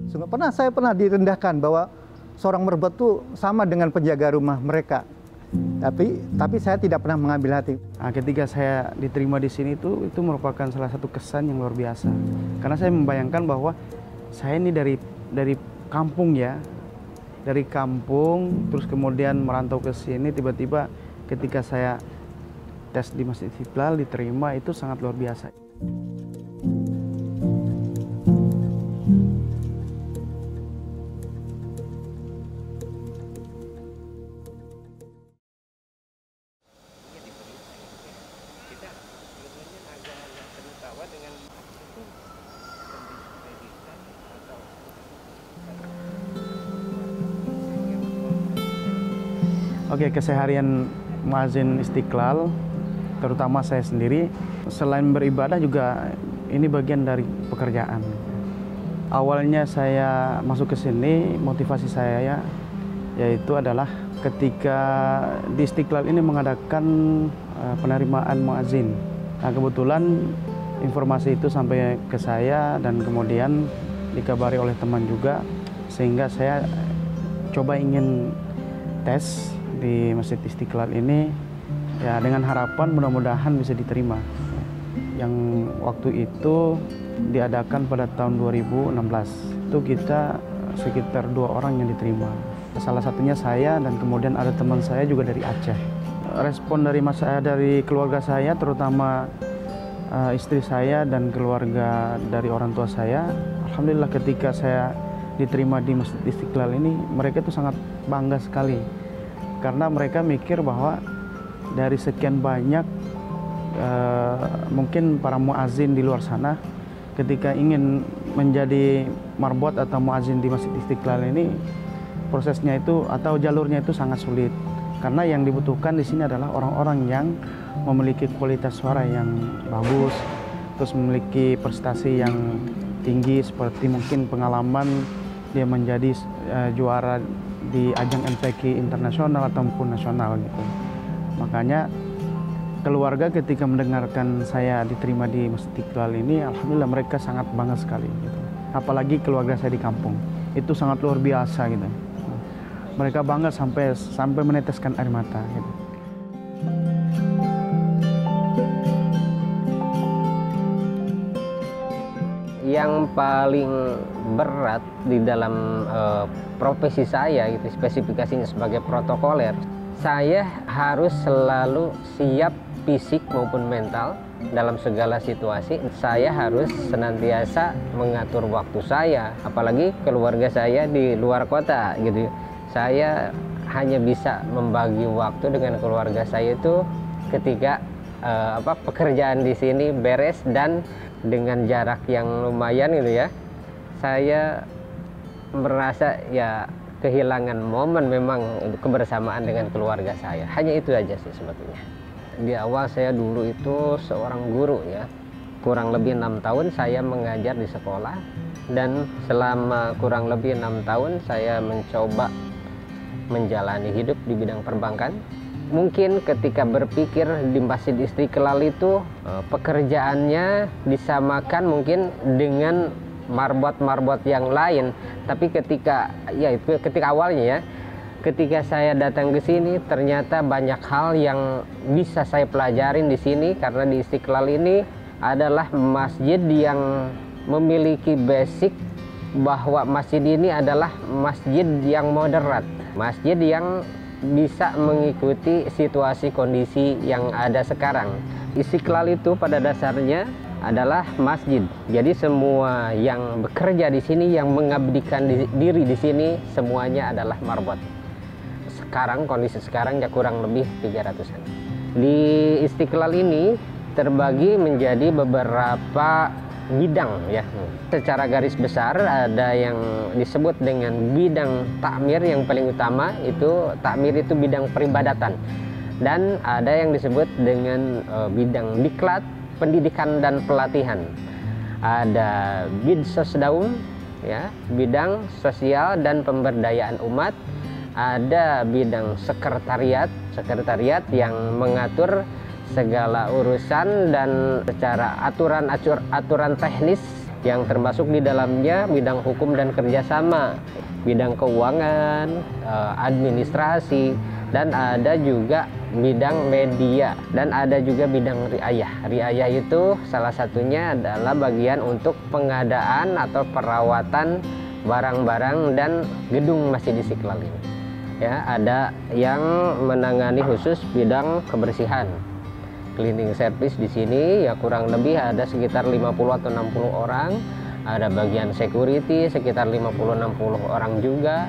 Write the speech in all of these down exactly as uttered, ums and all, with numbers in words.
Sungguh pernah saya pernah direndahkan bahwa seorang merbot itu sama dengan penjaga rumah mereka. Tapi tapi saya tidak pernah mengambil hati. Nah, ketika saya diterima di sini itu itu merupakan salah satu kesan yang luar biasa. Karena saya membayangkan bahwa saya ini dari dari kampung ya. Dari kampung terus kemudian merantau ke sini, tiba-tiba ketika saya tes di Masjid Istiqlal diterima, itu sangat luar biasa. Oke, keseharian muazin Istiqlal, terutama saya sendiri, selain beribadah juga ini bagian dari pekerjaan. Awalnya saya masuk ke sini, motivasi saya ya, yaitu adalah ketika di Istiqlal ini mengadakan uh, penerimaan muazin. Nah, kebetulan informasi itu sampai ke saya dan kemudian dikabari oleh teman juga, sehingga saya coba ingin tes di Masjid Istiqlal ini ya, dengan harapan mudah-mudahan bisa diterima. Yang waktu itu diadakan pada tahun dua ribu enam belas. Itu kita sekitar dua orang yang diterima. Salah satunya saya dan kemudian ada teman saya juga dari Aceh. Respon dari mas saya, dari keluarga saya, terutama uh, istri saya dan keluarga dari orang tua saya, alhamdulillah ketika saya diterima di Masjid Istiqlal ini, mereka itu sangat bangga sekali. Karena mereka mikir bahwa dari sekian banyak uh, mungkin para muazin di luar sana, ketika ingin menjadi marbot atau muazin di Masjid Istiqlal ini, prosesnya itu atau jalurnya itu sangat sulit. Karena yang dibutuhkan di sini adalah orang-orang yang memiliki kualitas suara yang bagus, terus memiliki prestasi yang tinggi, seperti mungkin pengalaman dia menjadi uh, juara di ajang M P Q internasional ataupun nasional gitu. Makanya keluarga ketika mendengarkan saya diterima di Masjid Istiqlal ini, alhamdulillah mereka sangat bangga sekali gitu. Apalagi keluarga saya di kampung, itu sangat luar biasa gitu. Mereka bangga sampai sampai meneteskan air mata gitu. Yang paling berat di dalam uh, profesi saya gitu, spesifikasinya sebagai protokoler, saya harus selalu siap fisik maupun mental dalam segala situasi. Saya harus senantiasa mengatur waktu saya, apalagi keluarga saya di luar kota gitu. Saya hanya bisa membagi waktu dengan keluarga saya itu ketika uh, apa pekerjaan di sini beres, dan dengan jarak yang lumayan gitu ya, saya merasa ya kehilangan momen memang kebersamaan dengan keluarga saya. Hanya itu aja sih sebetulnya. Di awal saya dulu itu seorang guru ya, kurang lebih enam tahun saya mengajar di sekolah, dan selama kurang lebih enam tahun saya mencoba menjalani hidup di bidang perbankan. Mungkin ketika berpikir di Masjid Istiqlal itu pekerjaannya disamakan mungkin dengan marbot-marbot yang lain, tapi ketika ya itu ketika awalnya ya, ketika saya datang ke sini ternyata banyak hal yang bisa saya pelajarin di sini, karena di Istiqlal ini adalah masjid yang memiliki basic bahwa masjid ini adalah masjid yang moderat, masjid yang bisa mengikuti situasi kondisi yang ada sekarang. Istiqlal itu pada dasarnya adalah masjid. Jadi semua yang bekerja di sini, yang mengabdikan di, diri di sini, semuanya adalah marbot. Sekarang kondisi sekarang ya kurang lebih tiga ratusan. Di Istiqlal ini terbagi menjadi beberapa bidang ya. Secara garis besar ada yang disebut dengan bidang takmir, yang paling utama itu takmir itu bidang peribadatan, dan ada yang disebut dengan uh, bidang diklat, pendidikan dan pelatihan. Ada bidsosdaum ya, bidang sosial dan pemberdayaan umat. Ada bidang sekretariat, sekretariat yang mengatur segala urusan dan secara aturan aturan teknis yang termasuk di dalamnya bidang hukum dan kerjasama, bidang keuangan, administrasi, dan ada juga bidang media, dan ada juga bidang riayah. Riayah itu salah satunya adalah bagian untuk pengadaan atau perawatan barang-barang dan gedung Masjid Istiqlal ini. Ya, ada yang menangani khusus bidang kebersihan, cleaning service di sini ya kurang lebih ada sekitar lima puluh atau enam puluh orang. Ada bagian security sekitar lima puluh sampai enam puluh orang juga.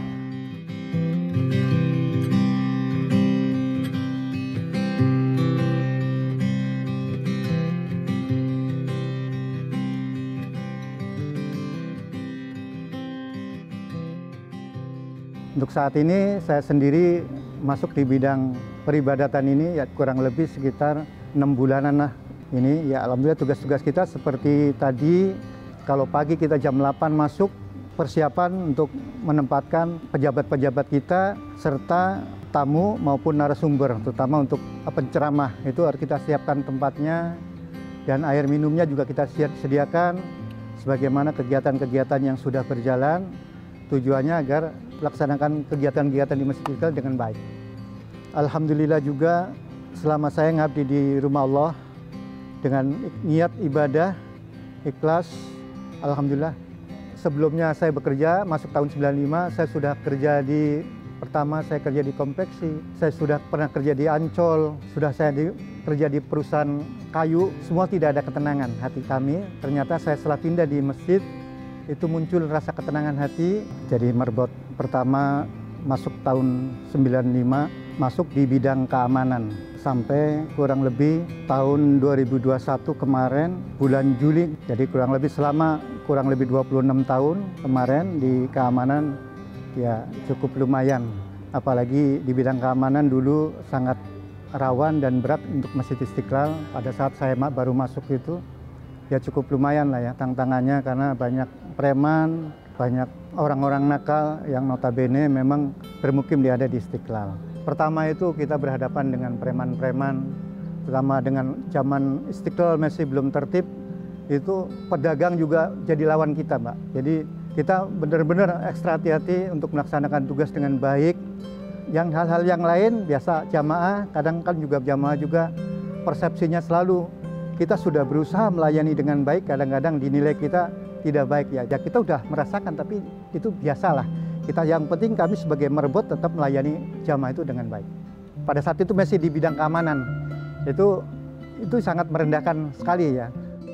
Untuk saat ini saya sendiri masuk di bidang peribadatan ini ya kurang lebih sekitar enam bulanan lah. Ini ya alhamdulillah tugas-tugas kita seperti tadi, kalau pagi kita jam delapan masuk, persiapan untuk menempatkan pejabat-pejabat kita serta tamu maupun narasumber, terutama untuk penceramah itu harus kita siapkan tempatnya, dan air minumnya juga kita sediakan sebagaimana kegiatan-kegiatan yang sudah berjalan, tujuannya agar melaksanakan kegiatan-kegiatan di Masjid Istiqlal dengan baik. Alhamdulillah juga selama saya ngabdi di rumah Allah dengan niat ibadah, ikhlas, alhamdulillah. Sebelumnya saya bekerja, masuk tahun sembilan puluh lima, saya sudah kerja di, pertama saya kerja di konveksi, saya sudah pernah kerja di Ancol, sudah saya di, kerja di perusahaan kayu, semua tidak ada ketenangan hati kami. Ternyata saya setelah pindah di masjid, itu muncul rasa ketenangan hati. Jadi merbot pertama masuk tahun sembilan puluh lima, masuk di bidang keamanan. Sampai kurang lebih tahun dua ribu dua puluh satu kemarin, bulan Juli. Jadi kurang lebih selama kurang lebih dua puluh enam tahun kemarin di keamanan, ya cukup lumayan. Apalagi di bidang keamanan dulu sangat rawan dan berat untuk Masjid Istiqlal. Pada saat saya baru masuk itu, ya cukup lumayan lah ya tantangannya, karena banyak preman, banyak orang-orang nakal yang notabene memang bermukim di ada di Istiqlal. Pertama itu kita berhadapan dengan preman-preman, terutama dengan zaman Istiqlal masih belum tertib, itu pedagang juga jadi lawan kita, Mbak. Jadi kita benar-benar ekstra hati-hati untuk melaksanakan tugas dengan baik. Yang hal-hal yang lain biasa jamaah, kadang kan juga jamaah juga persepsinya selalu kita sudah berusaha melayani dengan baik, kadang-kadang dinilai kita tidak baik ya. Ya kita udah merasakan, tapi itu biasalah. Kita yang penting kami sebagai merbot tetap melayani jamaah itu dengan baik. Pada saat itu masih di bidang keamanan, itu itu sangat merendahkan sekali ya.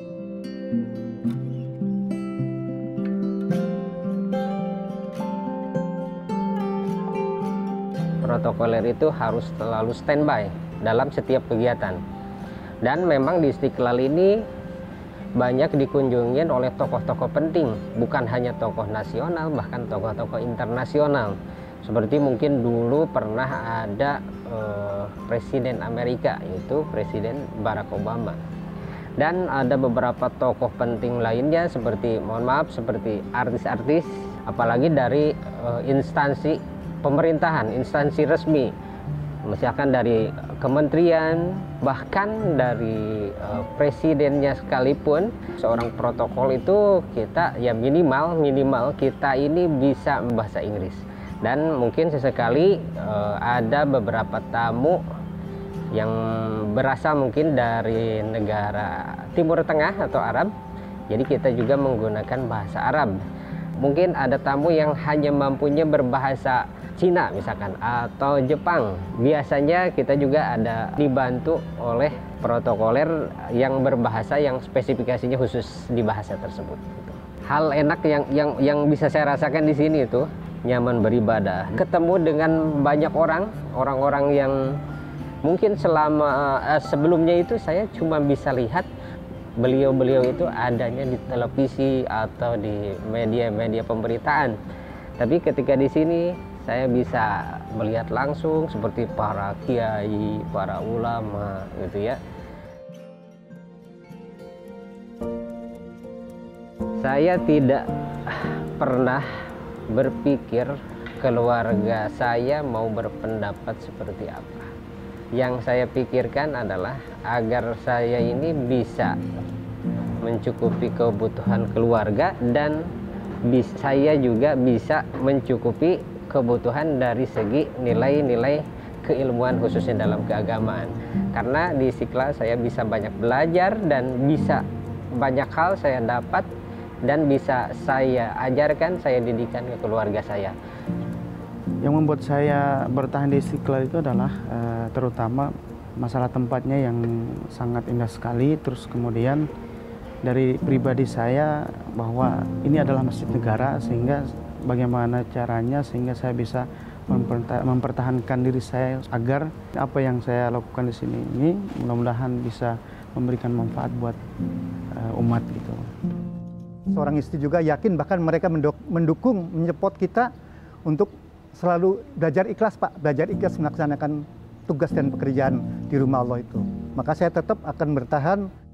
Protokoler itu harus selalu standby dalam setiap kegiatan. Dan memang di Istiqlal ini banyak dikunjungin oleh tokoh-tokoh penting, bukan hanya tokoh nasional, bahkan tokoh-tokoh internasional. Seperti mungkin dulu pernah ada eh, Presiden Amerika, yaitu Presiden Barack Obama. Dan ada beberapa tokoh penting lainnya seperti, mohon maaf, seperti artis-artis, apalagi dari eh, instansi pemerintahan, instansi resmi, misalkan dari kementerian, bahkan dari uh, presidennya sekalipun. Seorang protokol itu kita ya minimal minimal kita ini bisa bahasa Inggris, dan mungkin sesekali uh, ada beberapa tamu yang berasal mungkin dari negara Timur Tengah atau Arab, jadi kita juga menggunakan bahasa Arab. Mungkin ada tamu yang hanya mampunya berbahasa Cina misalkan atau Jepang. Biasanya kita juga ada dibantu oleh protokoler yang berbahasa yang spesifikasinya khusus di bahasa tersebut. Hal enak yang yang yang bisa saya rasakan di sini itu nyaman beribadah. Ketemu dengan banyak orang, orang-orang yang mungkin selama eh, sebelumnya itu saya cuma bisa lihat beliau-beliau itu adanya di televisi atau di media-media pemberitaan. Tapi ketika di sini saya bisa melihat langsung seperti para kiai, para ulama gitu ya. Saya tidak pernah berpikir keluarga saya mau berpendapat seperti apa. Yang saya pikirkan adalah agar saya ini bisa mencukupi kebutuhan keluarga, dan bis, saya juga bisa mencukupi kebutuhan dari segi nilai-nilai keilmuan khususnya dalam keagamaan. Karena di Istiqlal saya bisa banyak belajar dan bisa banyak hal saya dapat dan bisa saya ajarkan, saya didikan ke keluarga saya. Yang membuat saya bertahan di Istiqlal itu adalah uh, terutama masalah tempatnya yang sangat indah sekali. Terus kemudian dari pribadi saya bahwa ini adalah masjid negara, sehingga bagaimana caranya sehingga saya bisa mempertahankan diri saya agar apa yang saya lakukan di sini ini mudah-mudahan bisa memberikan manfaat buat uh, umat gitu. Seorang istri juga yakin, bahkan mereka mendukung, menyepot kita untuk selalu belajar ikhlas, Pak. Belajar ikhlas melaksanakan tugas dan pekerjaan di rumah Allah itu. Maka saya tetap akan bertahan